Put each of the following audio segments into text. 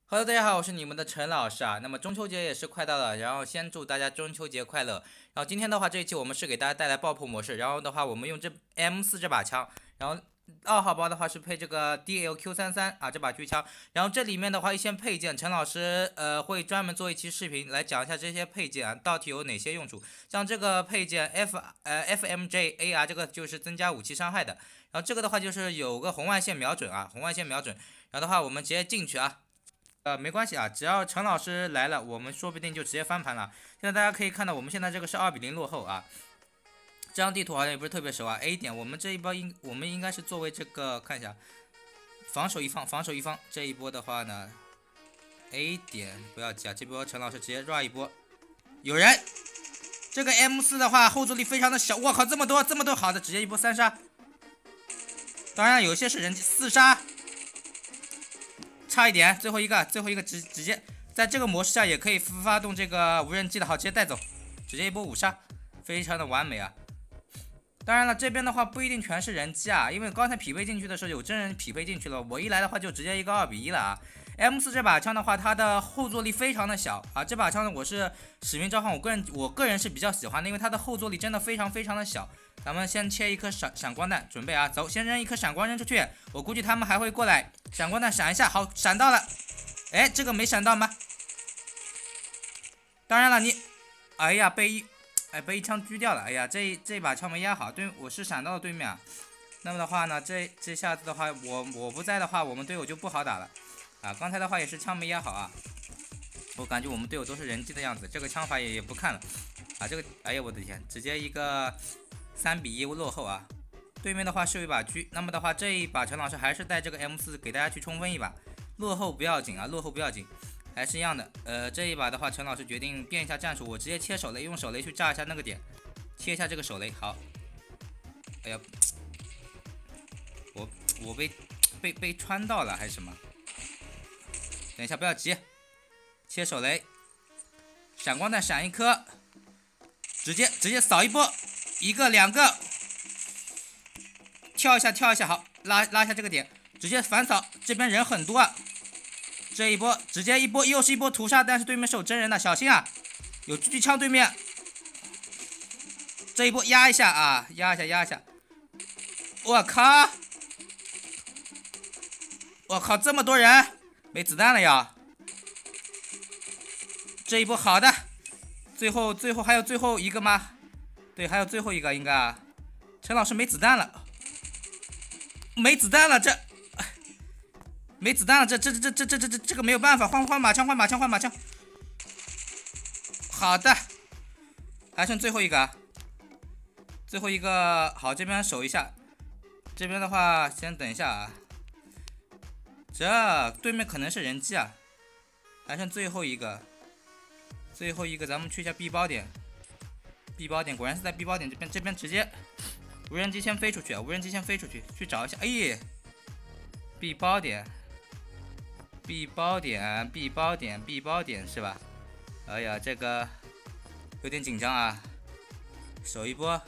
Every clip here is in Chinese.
Hello，大家好，我是你们的陈老师啊。那么中秋节也是快到了，然后先祝大家中秋节快乐。然后今天的话，这一期我们是给大家带来爆破模式，然后的话，我们用这 M4这把枪，然后2号包的话是配这个 DLQ33啊这把狙枪，然后这里面的话一些配件，陈老师会专门做一期视频来讲一下这些配件啊到底有哪些用处。像这个配件 FMJ AR 这个就是增加武器伤害的，然后这个的话就是有个红外线瞄准啊，红外线瞄准，然后的话我们直接进去啊。没关系啊，只要陈老师来了，我们说不定就直接翻盘了。现在大家可以看到，我们现在这个是2-0落后啊。这张地图好像也不是特别熟啊。A 点，我们这一波我们应该是作为这个看一下，防守一方，防守一方。这一波的话呢，A 点不要急啊，这波陈老师直接 run 一波。有人，这个 M4的话后坐力非常的小，我靠，这么多，好的，直接一波3杀。当然有些是人4杀。差一点，最后一个直接在这个模式下也可以发动这个无人机的，好，直接带走，直接一波5杀，非常的完美啊。当然了，这边的话不一定全是人机啊，因为刚才匹配进去的时候有真人匹配进去了，我一来的话就直接一个2-1了啊。M4这把枪的话，它的后坐力非常的小啊，这把枪呢我是使命召唤，我个人是比较喜欢的，因为它的后坐力真的非常的小。咱们先切一颗闪光弹，准备啊，走，先扔一颗闪光扔出去，我估计他们还会过来，闪光弹闪一下，好，闪到了，哎，这个没闪到吗？当然了，哎呀，被一枪狙掉了，哎呀，这把枪没压好，对，我是闪到了对面啊。那么的话呢，这下子的话，我不在的话，我们队友就不好打了啊。刚才的话也是枪没压好啊，我感觉我们队友都是人机的样子，这个枪法也不看了啊。这个，哎呀，我的天，直接一个3-1落后啊。对面的话是有一把狙，那么的话这一把陈老师还是带这个 M4给大家去冲锋一把，落后不要紧啊，落后不要紧，还是一样的。这一把的话，陈老师决定变一下战术，我直接切手雷，用手雷去炸一下那个点，切一下这个手雷，好。哎呀，我被穿到了还是什么？等一下，不要急，切手雷，闪光弹闪一颗，直接扫一波，一个两个，跳一下，好，拉一下这个点，直接反扫，这边人很多啊。这一波直接又是一波屠杀，但是对面是有真人的，小心啊，有狙击枪对面。这一波压一下啊，压一下，我靠，这么多人，没子弹了呀。这一波好的，最后还有最后一个吗？对，还有最后一个应该啊。陈老师没子弹了，没子弹了，这个没有办法，换马枪。好的，还剩最后一个，好，这边守一下。这边的话先等一下啊，这对面可能是人机啊，还剩最后一个，咱们去一下 B 包点，果然是在 B 包点这边直接无人机先飞出去啊，去找一下，哎，B 包点是吧？哎呀，这个有点紧张啊，守一波，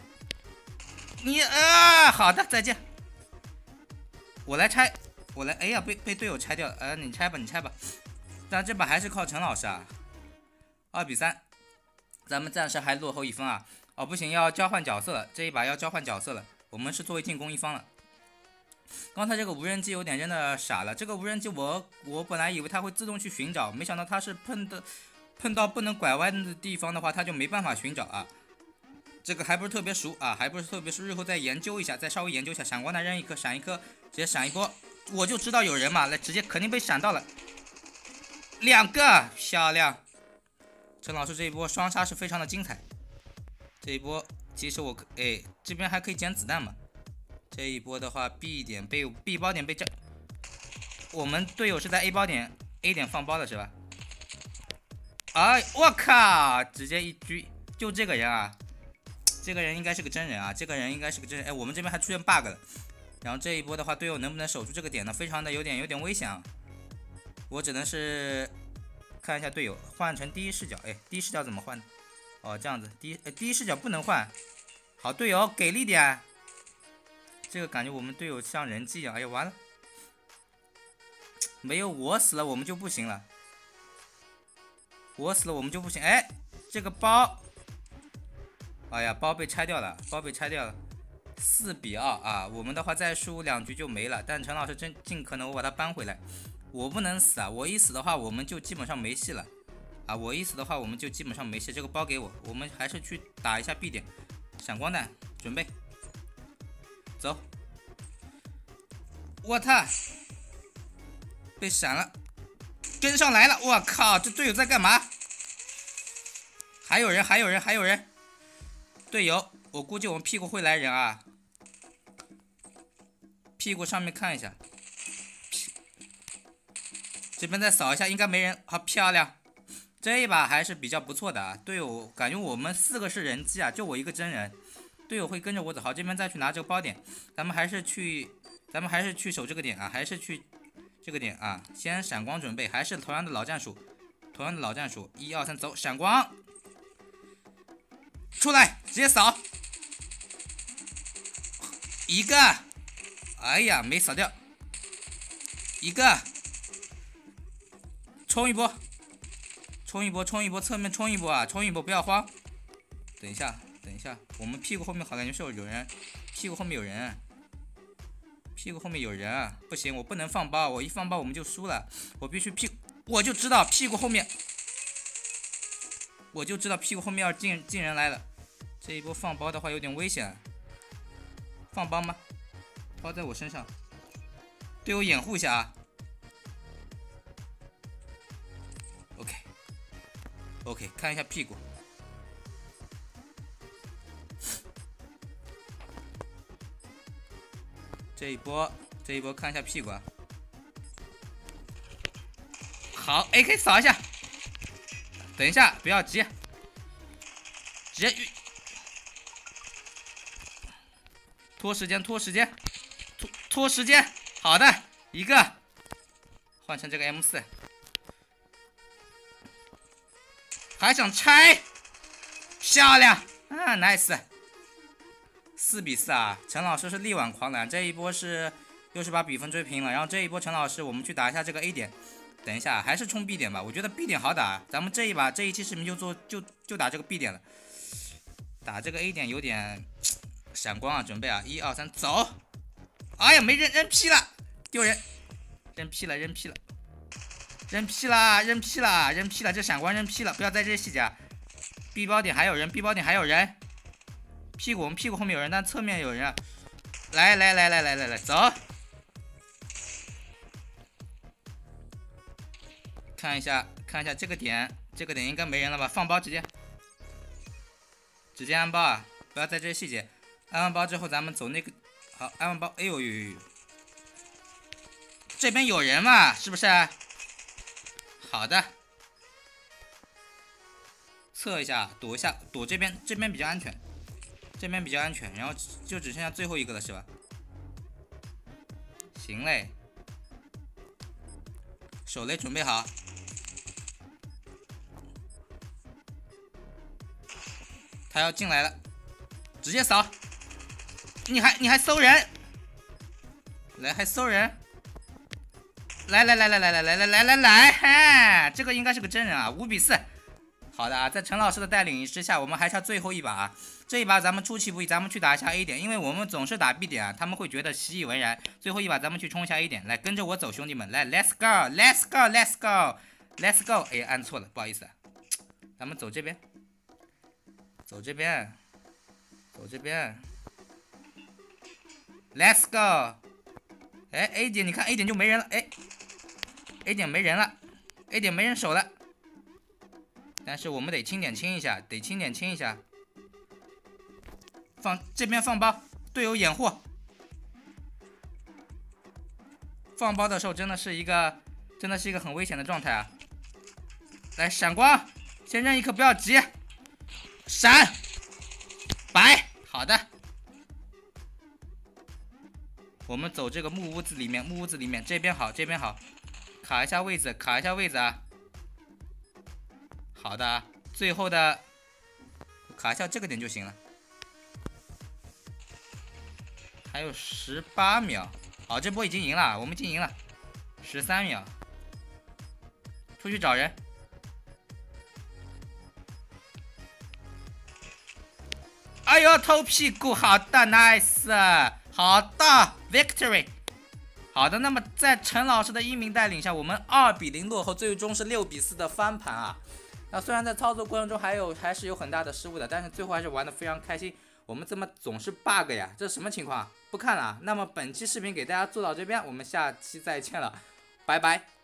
好的，再见。我来拆，哎呀，被队友拆掉了，你拆吧。但这把还是靠陈老师啊，2-3，咱们暂时还落后1分啊。哦，不行，要交换角色了，这一把要交换角色了，我们是作为进攻一方了。刚才这个无人机有点真的傻了，这个无人机我本来以为它会自动去寻找，没想到它是碰到不能拐弯的地方的话，它就没办法寻找啊。这个还不是特别熟啊，日后再研究一下，再稍微研究一下。闪光弹扔一颗，闪一颗，直接闪一波，我就知道有人嘛，来直接肯定被闪到了，2个，漂亮。陈老师这一波双杀是非常的精彩，这一波其实这边还可以捡子弹嘛。这一波的话 B 包点被这，我们队友是在 A 点放包的是吧？哎，我靠，直接一狙，就这个人啊。这个人应该是个真人啊，哎，我们这边还出现 bug 了。然后这一波的话，队友能不能守住这个点呢？非常的有点危险啊。我只能是看一下队友，换成第一视角。哎，第一视角怎么换呢？哦，这样子，第一视角不能换。好，队友给力点。这个感觉我们队友像人机一样，哎呀，完了。 没有我死了我们就不行了，我死了我们就不行。哎，这个包，哎呀，包被拆掉了，包被拆掉了。4比2啊，我们的话再输2局就没了。但陈老师真尽可能我把它扳回来，我不能死啊！我一死的话，我们就基本上没戏了啊！我一死的话，我们就基本上没戏。这个包给我，我们还是去打一下 B 点。闪光弹，准备，走！我操！被闪了，跟上来了！我靠，这队友在干嘛？还有人，还有人，还有人！队友，我估计我们屁股会来人啊！屁股上面看一下，这边再扫一下，应该没人。好漂亮，这一把还是比较不错的啊。队友感觉我们4个是人机啊，就我一个真人，队友会跟着我走。好，这边再去拿这个包点，咱们还是去守这个点啊，还是去这个点啊。先闪光准备，还是同样的老战术，同样的老战术，1、2、3，走，闪光，出来，直接扫一个。哎呀，没扫掉一个，冲一波，冲一波，冲一波，侧面冲一波啊，冲一波，不要慌。等一下，等一下，我们屁股后面好感觉是有人，屁股后面有人，屁股后面有人啊！不行，我不能放包，我一放包我们就输了，我必须我就知道屁股后面，我就知道屁股后面要进人来了。这一波放包的话有点危险，放包吗？包在我身上，队友掩护一下啊。OK， 看一下屁股。这一波看一下屁股啊。好 ，AK 扫一下。等一下，不要急，直接拖时间，拖时间。拖时间，好的，一个换成这个 M4， 还想拆，漂亮啊 ，nice， 4比4啊，陈老师是力挽狂澜，这一波是又是把比分追平了，然后这一波陈老师我们去打一下这个 A 点，等一下还是冲 B 点吧，我觉得 B 点好打，咱们这一期视频就打这个 B 点了，打这个 A 点有点闪光啊，准备啊，1、2、3，走。哎呀，没扔屁了，丢人！扔屁了，扔屁了，扔屁了，扔屁了，扔屁了！这闪光扔屁了，不要在这细节。B 包点还有人 ，B 包点还有人。我们屁股后面有人，但侧面有人。来，走！看一下这个点，应该没人了吧？放包直接安包啊！不要在这细节。安完包之后，咱们走那个。好，安完包，哎呦，这边有人嘛，是不是？好的，测一下，躲一下，躲这边比较安全，然后就只剩下最后一个了，是吧？行嘞，手雷准备好，他要进来了，直接扫。你还搜人，来还搜人，来，哈，这个应该是个真人啊，5比4，好的啊，在陈老师的带领之下，我们还差最后一把啊，这一把咱们出其不意，咱们去打一下 A 点，因为我们总是打 B 点啊，他们会觉得习以为然，最后一把咱们去冲一下 A 点，来跟着我走，兄弟们，来 ，Let's go，哎，按错了，不好意思，咱们走这边。Let's go！ 哎 ，A 点，你看 A 点就没人了，哎 ，A 点没人了 ，A 点没人守了。但是我们得清点清一下，这边放包，队友掩护。放包的时候真的是一个很危险的状态啊！来，闪光，先扔一颗，不要急，闪，白，好的。我们走这个木屋子里面，这边好，卡一下位子啊。好的啊，最后的卡一下这个点就行了。还有18秒，好，这波已经赢了，我们已经赢了。 13秒，出去找人。哎呦，偷屁股，好的 ，nice， 好的 ，victory。好的，那么在陈老师的英明带领下，我们2比0落后，最终是6比4的翻盘啊。那虽然在操作过程中还是有很大的失误的，但是最后还是玩得非常开心。我们怎么总是 bug 呀？这是什么情况？不看了啊。那么本期视频给大家做到这边，我们下期再见了，拜拜。